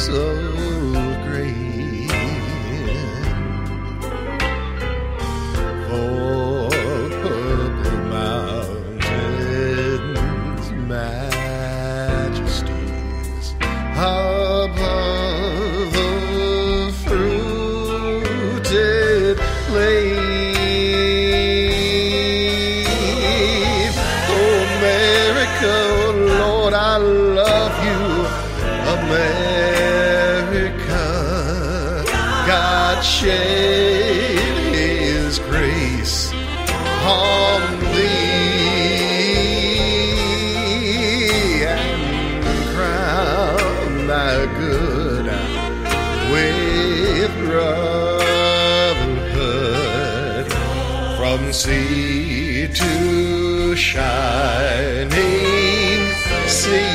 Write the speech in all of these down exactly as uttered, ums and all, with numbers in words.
so great. For purple mountains, majesties above the fruited plain. Oh, America, Lord, I love you, America. God shed His grace on thee and crown thy good with brotherhood from sea to shining sea.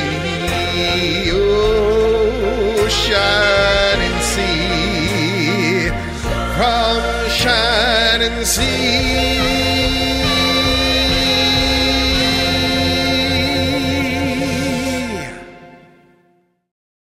Oh, shining sea, from shining sea.